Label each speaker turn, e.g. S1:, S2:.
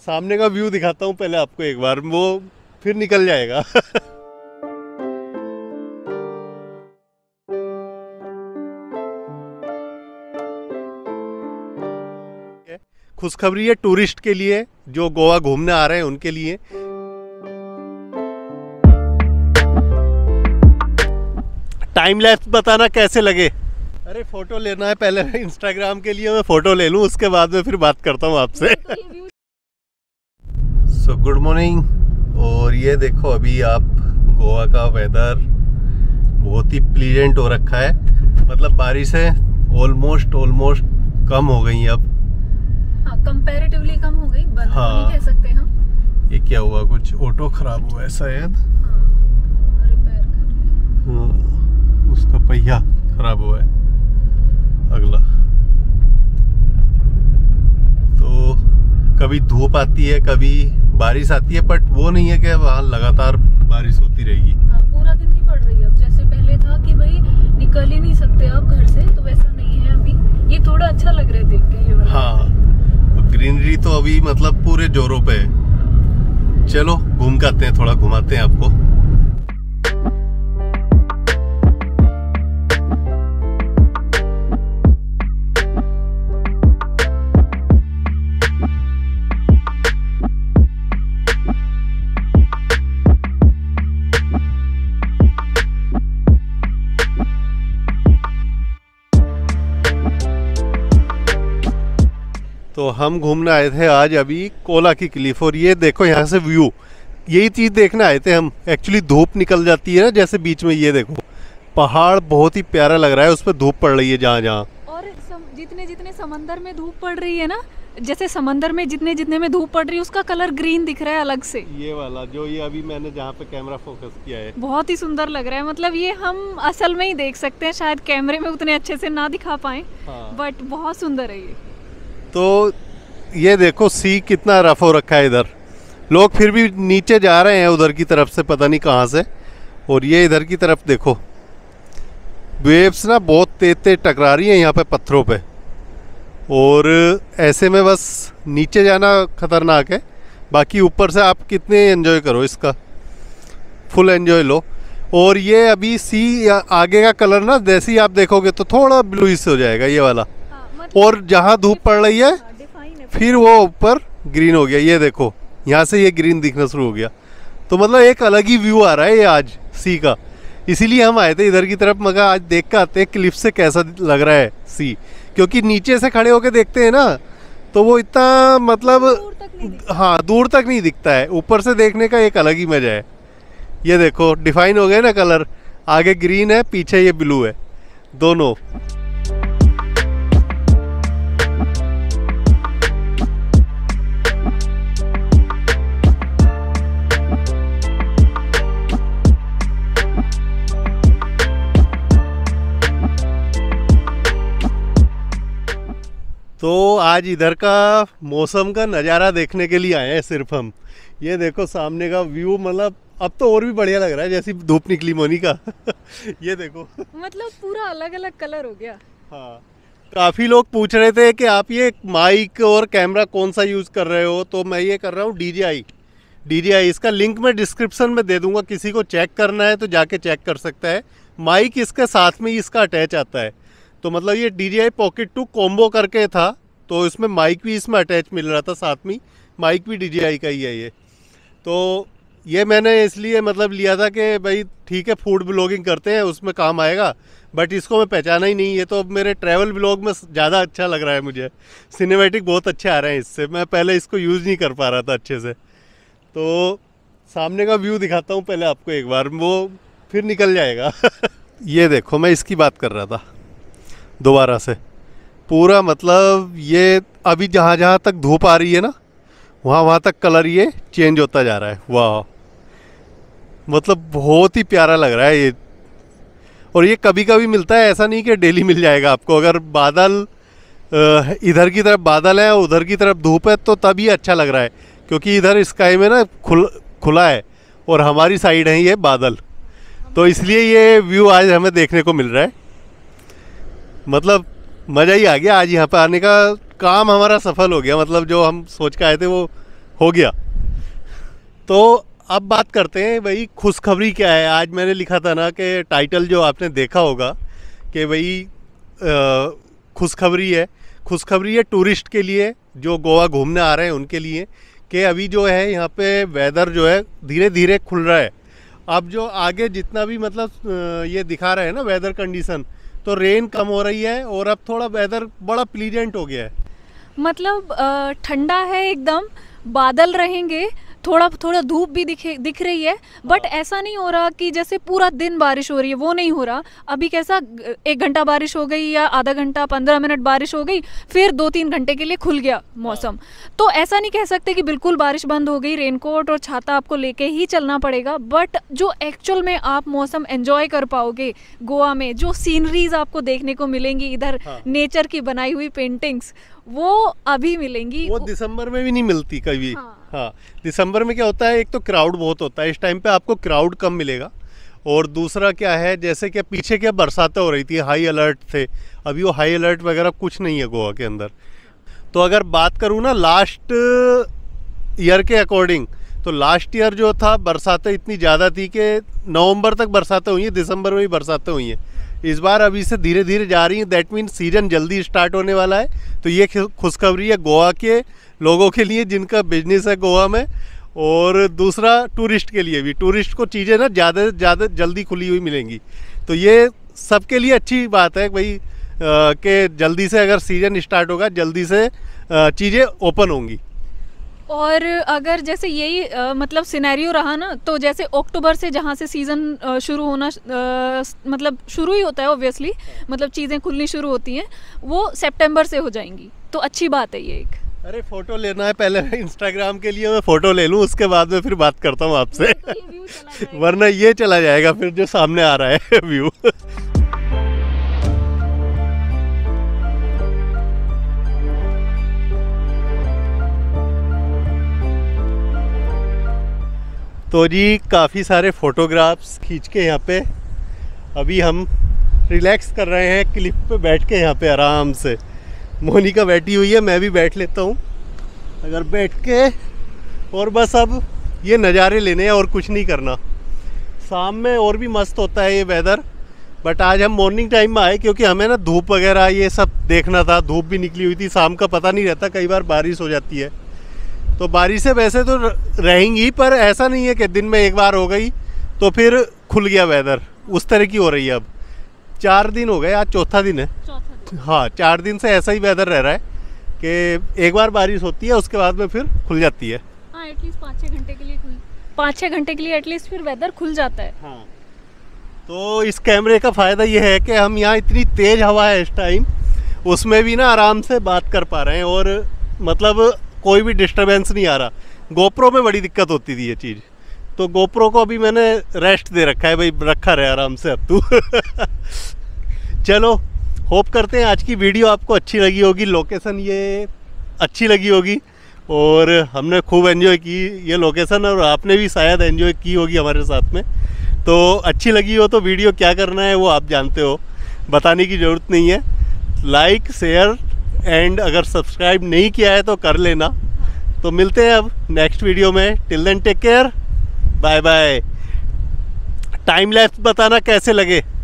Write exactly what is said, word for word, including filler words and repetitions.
S1: सामने का व्यू दिखाता हूँ पहले आपको एक बार, वो फिर निकल जाएगा। खुशखबरी है टूरिस्ट के लिए, जो गोवा घूमने आ रहे हैं उनके लिए। टाइम लैप्स बताना कैसे लगे। अरे फोटो लेना है पहले, इंस्टाग्राम के लिए मैं फोटो ले लूं, उसके बाद में फिर बात करता हूं आपसे। So good morning. और ये देखो अभी आप गोवा का वेदर बहुत ही प्लीजेंट हो रखा है, मतलब बारिशें ऑलमोस्ट ऑलमोस्ट कम हो गई अब।
S2: हाँ, कंपैरेटिवली कम हो गई, बंद हाँ, नहीं कह सकते हम।
S1: ये क्या हुआ, कुछ ऑटो खराब हुआ है शायद।
S2: हाँ, रिपेयर कर रहे हैं।
S1: हाँ, उसका पहिया खराब हुआ है अगला। तो कभी धूप आती है कभी बारिश आती है, बट वो नहीं है कि वहाँ लगातार बारिश होती रहेगी।
S2: हाँ, पूरा दिन नहीं पड़ रही अब, जैसे पहले था कि भाई निकल ही नहीं सकते आप घर से, तो वैसा नहीं है अभी। ये थोड़ा अच्छा लग रहा है देख के ये वाला।
S1: हाँ, ग्रीनरी तो अभी मतलब पूरे जोरों पे है। चलो घूम के आते हैं, थोड़ा घुमाते हैं आपको। तो हम घूमने आए थे आज अभी कोला की क्लिफ, और ये देखो यहाँ से व्यू, यही चीज़ देखने आए थे हम। एक्चुअली धूप निकल जाती है ना जैसे बीच में, ये देखो पहाड़ बहुत ही प्यारा लग रहा है, उस पर धूप पड़ रही है जहाँ जहाँ।
S2: और जितने जितने समंदर में धूप पड़ रही है ना, जैसे समंदर में जितने जितने में धूप पड़ रही है उसका कलर ग्रीन दिख रहा है अलग से। ये
S1: वाला जो ये अभी मैंने जहाँ पे कैमरा फोकस किया है,
S2: बहुत ही सुंदर लग रहा है। मतलब ये हम असल में ही देख सकते हैं, शायद कैमरे में उतने अच्छे से ना दिखा पाए। हाँ। बट बहुत सुंदर है ये।
S1: तो ये देखो सी कितना रफ हो रखा है इधर, लोग फिर भी नीचे जा रहे हैं उधर की तरफ से, पता नहीं कहाँ से। और ये इधर की तरफ देखो वेव्स ना बहुत तेज तेज टकरा रही हैं यहाँ पे पत्थरों पे, और ऐसे में बस नीचे जाना खतरनाक है। बाकी ऊपर से आप कितने एंजॉय करो, इसका फुल एंजॉय लो। और ये अभी सी आगे का कलर ना जैसे ही आप देखोगे तो थोड़ा ब्लूइश हो जाएगा ये वाला। हाँ, मतलब और जहाँ धूप पड़ रही है फिर वो ऊपर ग्रीन हो गया। ये देखो यहाँ से ये ग्रीन दिखना शुरू हो गया, तो मतलब एक अलग ही व्यू आ रहा है ये आज सी का। इसीलिए हम आए थे इधर की तरफ, मगर आज देख कर आते हैं क्लिफ से कैसा लग रहा है सी, क्योंकि नीचे से खड़े होके देखते हैं ना तो वो इतना मतलब दूर हाँ दूर तक नहीं दिखता है, ऊपर से देखने का एक अलग ही मजा है। ये देखो डिफाइन हो गए ना कलर, आगे ग्रीन है पीछे ये ब्लू है दोनों। तो आज इधर का मौसम का नज़ारा देखने के लिए आए हैं सिर्फ हम। ये देखो सामने का व्यू, मतलब अब तो और भी बढ़िया लग रहा है जैसी धूप निकली मोनिका। ये देखो
S2: मतलब पूरा अलग अलग कलर हो गया।
S1: हाँ, काफ़ी लोग पूछ रहे थे कि आप ये माइक और कैमरा कौन सा यूज़ कर रहे हो, तो मैं ये कर रहा हूँ डी जे आई। डी जे आई इसका लिंक मैं डिस्क्रिप्शन में दे दूँगा, किसी को चेक करना है तो जाके चेक कर सकता है। माइक इसके साथ में ही इसका अटैच आता है, तो मतलब ये D J I pocket two combo करके था, तो इसमें माइक भी इसमें अटैच मिल रहा था साथ में, माइक भी डी जे आई का ही है ये। तो ये मैंने इसलिए मतलब लिया था कि भाई ठीक है फूड ब्लॉगिंग करते हैं उसमें काम आएगा, बट इसको मैं पहचाना ही नहीं। ये तो अब मेरे ट्रैवल ब्लॉग में ज़्यादा अच्छा लग रहा है मुझे, सिनेमैटिक बहुत अच्छे आ रहे हैं इससे। मैं पहले इसको यूज़ नहीं कर पा रहा था अच्छे से। तो सामने का व्यू दिखाता हूँ पहले आपको एक बार, वो फिर निकल जाएगा। ये देखो मैं इसकी बात कर रहा था दोबारा से, पूरा मतलब ये अभी जहाँ जहाँ तक धूप आ रही है ना वहाँ वहाँ तक कलर ये चेंज होता जा रहा है। वाह, मतलब बहुत ही प्यारा लग रहा है ये। और ये कभी कभी मिलता है, ऐसा नहीं कि डेली मिल जाएगा आपको। अगर बादल इधर की तरफ बादल है उधर की तरफ धूप है तो तभी अच्छा लग रहा है, क्योंकि इधर स्काई में ना खुल खुला है और हमारी साइड है ये बादल, तो इसलिए ये व्यू आज हमें देखने को मिल रहा है। मतलब मज़ा ही आ गया आज यहाँ पे आने का, काम हमारा सफल हो गया। मतलब जो हम सोच के आए थे वो हो गया। तो अब बात करते हैं भाई खुशखबरी क्या है। आज मैंने लिखा था ना कि टाइटल जो आपने देखा होगा कि भाई खुशखबरी है। खुशखबरी है टूरिस्ट के लिए जो गोवा घूमने आ रहे हैं उनके लिए, कि अभी जो है यहाँ पे वेदर जो है धीरे धीरे खुल रहा है। अब जो आगे जितना भी मतलब ये दिखा रहे हैं ना वेदर कंडीशन, तो रेन कम हो रही है और अब थोड़ा वेदर बड़ा प्लीजेंट हो गया है।
S2: मतलब ठंडा है एकदम, बादल रहेंगे, थोड़ा थोड़ा धूप भी दिखे दिख रही है, बट ऐसा नहीं हो रहा कि जैसे पूरा दिन बारिश हो रही है, वो नहीं हो रहा। अभी कैसा एक घंटा बारिश हो गई या आधा घंटा पंद्रह मिनट बारिश हो गई, फिर दो तीन घंटे के लिए खुल गया मौसम। तो ऐसा नहीं कह सकते कि बिल्कुल बारिश बंद हो गई, रेनकोट और छाता आपको लेके ही चलना पड़ेगा। बट जो एक्चुअल में आप मौसम एंजॉय कर पाओगे गोवा में, जो सीनरीज आपको देखने को मिलेंगी इधर,
S1: हाँ।
S2: नेचर की बनाई हुई पेंटिंग्स, वो अभी मिलेंगी।
S1: वो दिसंबर में भी नहीं मिलती कभी।
S2: हाँ।
S1: हाँ, दिसंबर में क्या होता है, एक तो क्राउड बहुत होता है, इस टाइम पे आपको क्राउड कम मिलेगा। और दूसरा क्या है, जैसे कि पीछे क्या बरसातें हो रही थी, हाई अलर्ट थे, अभी वो हाई अलर्ट वगैरह कुछ नहीं है गोवा के अंदर। तो अगर बात करूँ ना लास्ट ईयर के अकॉर्डिंग, तो लास्ट ईयर जो था बरसातें इतनी ज़्यादा थी कि नवंबर तक बरसातें हुई हैं, दिसंबर में भी बरसातें हुई हैं। इस बार अभी से धीरे धीरे जा रही हैं, दैट मीन सीजन जल्दी स्टार्ट होने वाला है। तो ये खुशखबरी है गोवा के लोगों के लिए जिनका बिजनेस है गोवा में, और दूसरा टूरिस्ट के लिए भी। टूरिस्ट को चीज़ें ना ज़्यादा ज़्यादा जल्दी खुली हुई मिलेंगी, तो ये सबके लिए अच्छी बात है भाई कि जल्दी से अगर सीजन स्टार्ट होगा जल्दी से चीज़ें ओपन होंगी।
S2: और अगर जैसे यही आ, मतलब सिनेरियो रहा ना, तो जैसे अक्टूबर से जहाँ से सीज़न शुरू होना आ, मतलब शुरू ही होता है ऑब्वियसली, मतलब चीज़ें खुलनी शुरू होती हैं, वो सितंबर से हो जाएंगी। तो अच्छी बात है ये एक।
S1: अरे फ़ोटो लेना है पहले, इंस्टाग्राम के लिए मैं फ़ोटो ले लूँ, उसके बाद में फिर बात करता हूँ आपसे।
S2: तो
S1: वरना ये चला जाएगा फिर जो सामने आ रहा है व्यू। तो जी काफ़ी सारे फ़ोटोग्राफ्स खींच के यहाँ पे अभी हम रिलैक्स कर रहे हैं क्लिफ पे बैठ के। यहाँ पे आराम से मोनिका बैठी हुई है, मैं भी बैठ लेता हूँ अगर बैठ के, और बस अब ये नज़ारे लेने हैं और कुछ नहीं करना। शाम में और भी मस्त होता है ये वेदर, बट आज हम मॉर्निंग टाइम में आए क्योंकि हमें ना धूप वगैरह ये सब देखना था। धूप भी निकली हुई थी, शाम का पता नहीं रहता, कई बार बारिश हो जाती है। तो बारिशें वैसे तो रहेंगी, पर ऐसा नहीं है कि दिन में एक बार हो गई तो फिर खुल गया वेदर, उस तरह की हो रही है। अब चार दिन हो गए, आज चौथा दिन है।
S2: चौथा दिन।
S1: हाँ, चार दिन से ऐसा ही वेदर रह रहा है कि एक बार बारिश होती है, उसके बाद में फिर खुल जाती है।
S2: हाँ, एटलीस्ट पाँच छः घंटे के लिए खुल पाँच छः घंटे के लिए एटलीस्ट फिर वेदर खुल जाता है।
S1: हाँ, तो इस कैमरे का फ़ायदा ये है कि हम यहाँ इतनी तेज़ हवा है इस टाइम, उसमें भी ना आराम से बात कर पा रहे हैं, और मतलब कोई भी डिस्टरबेंस नहीं आ रहा। गोप्रो में बड़ी दिक्कत होती थी ये चीज़, तो गोप्रो को अभी मैंने रेस्ट दे रखा है, भाई रखा रहे आराम से अब तू। चलो, होप करते हैं आज की वीडियो आपको अच्छी लगी होगी, लोकेशन ये अच्छी लगी होगी, और हमने खूब एंजॉय की ये लोकेशन, और आपने भी शायद एंजॉय की होगी हमारे साथ में। तो अच्छी लगी हो तो वीडियो क्या करना है वो आप जानते हो, बताने की ज़रूरत नहीं है। लाइक, शेयर एंड अगर सब्सक्राइब नहीं किया है तो कर लेना। तो मिलते हैं अब नेक्स्ट वीडियो में। Till then take care, bye bye. Time lapse बताना कैसे लगे।